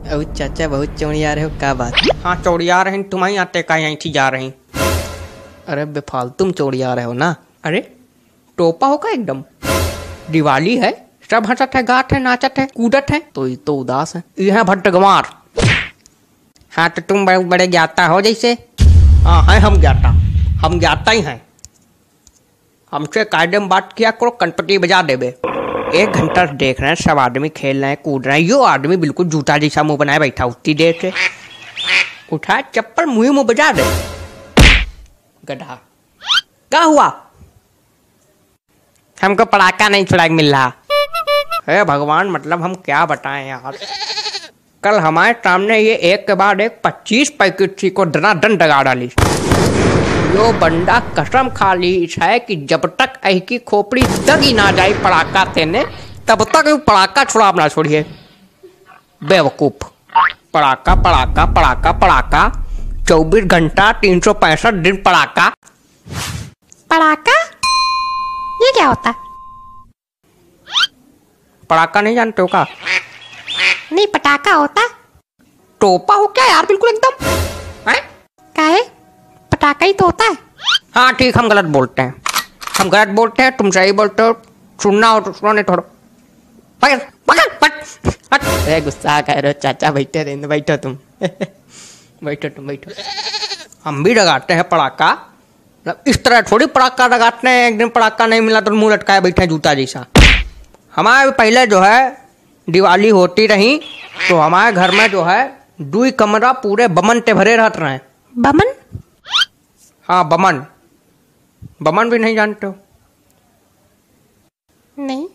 अब चाचा बहुत चौड़िया रहे हो, क्या बात? हाँ चौड़िया रहे, तुम्हारी आते का यहीं थी जा रही। अरे बेफालतू चौड़िया रहे हो ना। अरे टोपा होगा एकदम, दिवाली है, सब हंसत है, गात है, नाचत है, कूदत है, तो ये तो उदास है। यह भट्टगवार। हाँ तो तुम बड़े बड़े ज्ञाता हो जैसे। हाँ है हम ज्ञाता ही हैं। हमसे कायदे में बात किया करो, कनपटी बजा देबे। 1 घंटा से देख रहे हैं, सब आदमी खेल रहे हैं, कूद रहे हैं, यो आदमी बिल्कुल जूता जैसा मुंह बनाए बैठा उतनी देर से। उठा चप्पल मुंह बजा दे गधा। क्या हुआ? हमको पटाखा नहीं छुड़ा मिल रहा है। भगवान, मतलब हम क्या बताएं यार। कल हमारे सामने ये एक के बाद एक 25 पैकेट सी को दनादन डगा डाली। यो बंदा कसम खा ली है कि जब तक ऐ की खोपड़ी दगी ना जाए पड़ाका तेने, तब तक पड़ाका छुड़ा ना छोड़िए। बेवकूफ। पड़ाका पड़ाका पड़ाका पड़ाका, 24 घंटा 365 दिन पड़ाका। पड़ाका ये क्या होता? पड़ाका नहीं जानते हो का? नहीं, पटाखा होता। टोपा हो क्या यार, बिल्कुल एकदम है? क्या है? पटाखा ही तो होता है। हाँ ठीक, हम गलत बोलते हैं, तुम सही बोलते हो। सुनना हो तो सुनो, नहीं थोड़ा अरे गुस्सा कर रहे हो चाचा, बैठे रहने, बैठो तुम। बैठो। हम भी लगाते हैं पड़ाका, इस तरह थोड़ी पड़ाका लगाते हैं। एक दिन पड़ाका नहीं मिला तो मुंह लटकाए बैठे हैं जूता जैसा। हमारे पहले जो है दिवाली होती रही तो हमारे घर में जो है 2 कमरा पूरे बमन ते भरे रहते रहे। बमन? हाँ बमन भी नहीं जानते हो? नहीं।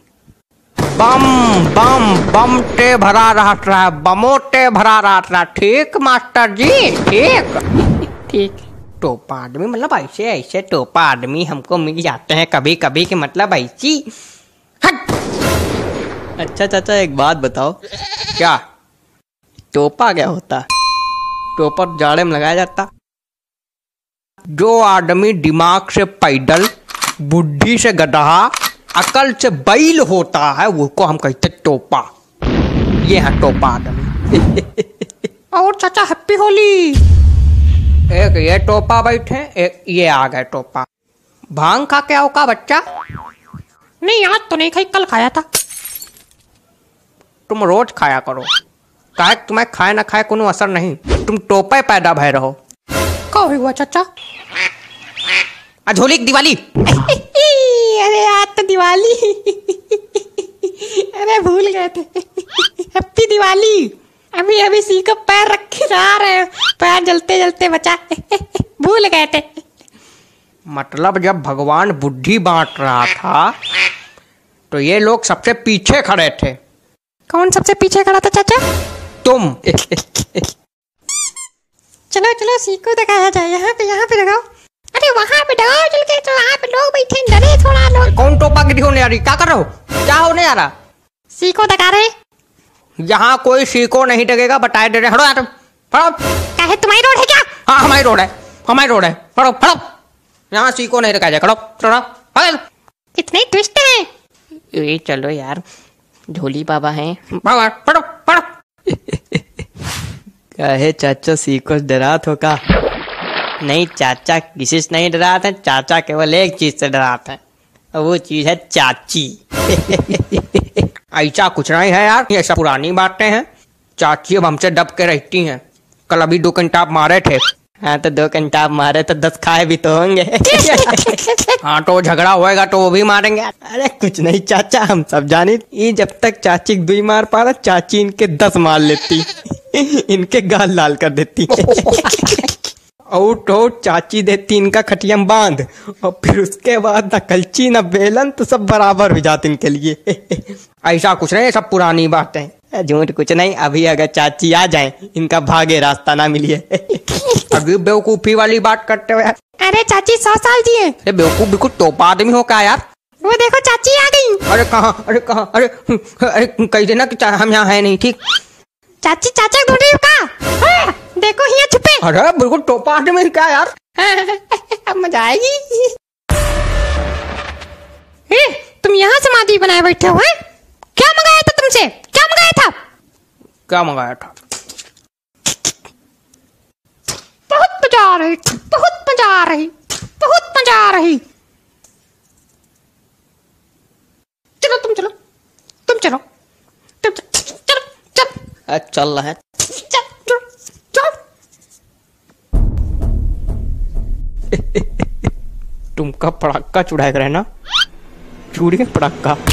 बम ते भरा रहा, बमो ते भरा रहा। ठीक मास्टर जी, ठीक। टोपा आदमी मतलब ऐसे टोपा आदमी हमको मिल जाते हैं कभी कभी के, मतलब ऐसी। अच्छा चाचा एक बात बताओ, क्या? टोपा क्या होता? टोपा जाड़े में लगाया जाता। जो आदमी दिमाग से पैदल, बुद्धि से गधा, अकल से बैल होता है, वो को हम कहते टोपा। ये है टोपा आदमी। और चाचा हैप्पी होली। एक ये टोपा बैठे, एक ये आ गए टोपा। भांग खा के आओ का बच्चा? नहीं आज तो नहीं खाई, कल खाया था। तुम रोज खाया करो, काहे तुम्हें खाए ना खाए कोनो असर नहीं, तुम टोपे पैदा भय रहो। क्या हुआ चाचा? आज होली की दिवाली। अरे आज तो दिवाली। अरे भूल गए थे। हैप्पी दिवाली। अभी सी को पैर रख के जा रहे हैं, पैर जलते जलते बचा। भूल गए थे। मतलब जब भगवान बुद्धि बांट रहा था तो ये लोग सबसे पीछे खड़े थे। कौन सबसे पीछे खड़ा था चाचा? तुम। चलो सी को दिखाया जाए। यहाँ पे लगाओ। अरे वहाँ पे लगाओ चल के, तो वहाँ पे लोग बैठे, डरे थोड़ा लोग। कौन टोपा गिरी होने आ रही? क्या कर रहे हो? क्या होने आ रहा? सी को दिखा रहे। यहाँ कोई सी को नहीं लगेगा, बताए दे रहे। हटो यार, क्या है, तुम्हारी रोड है क्या? हाँ हमारी रोड है। हटो। यहाँ सी को नहीं रखा जाए। खड़ो। कितने ट्विस्ट हैं। ये चलो यार, झोली बाबा हैं। पढ़ो। कहे चाचा सीको डरा थो का? नहीं चाचा किसी से नहीं डरा था, चाचा केवल एक चीज से डरा था, वो चीज है चाची। ऐसा कुछ नहीं है यार, ये सब पुरानी बातें हैं। चाची अब हमसे दब के रहती हैं। कल अभी 2 घंटा मारे थे। हाँ तो 2 घंटा मारे तो 10 खाए भी तो होंगे। हाँ तो झगड़ा होएगा तो वो भी मारेंगे। अरे कुछ नहीं चाचा, हम सब जानी, ये जब तक चाची 2 मार पा रहा, चाची इनके 10 मार लेती। इनके गाल लाल कर देती। और तो चाची देती इनका खटियम बांध, और फिर उसके बाद न कलची न बेलन, तो सब बराबर हो जाते इनके लिए। ऐसा कुछ नहीं, सब पुरानी बातें। झूठ कुछ नहीं, अभी अगर चाची आ जाए, इनका भागे रास्ता ना मिलिए। अभी बेवकूफी वाली बात करते हुए। अरे चाची 100 साल जी है। अरे बेवकूफ बिल्कुल टोपा आदमी हो क्या यार? वो देखो चाची आ गई। अरे कहाँ? अरे कह देना कि हम यहाँ है नहीं, ठीक? चाची चाचा ढूंढ रही हो का? देखो यहाँ छुपे। अरे बिल्कुल टोपा आदमी क्या यार? अब मजा आएगी। तुम यहाँ समाधि बनाए बैठे हो हैं? क्या मंगाया था तुमसे? क्या मंगाया था? क्या मंगाया था? आ रही, बहुत मजा आ रही, बहुत मजा आ रही। चलो तुम चलो, तुम चलो, तुम चलो, चलो चल रहा है। चलो चलो। तुमका पड़ाका चुड़ाया करे ना, चूड़ी का पड़ाका।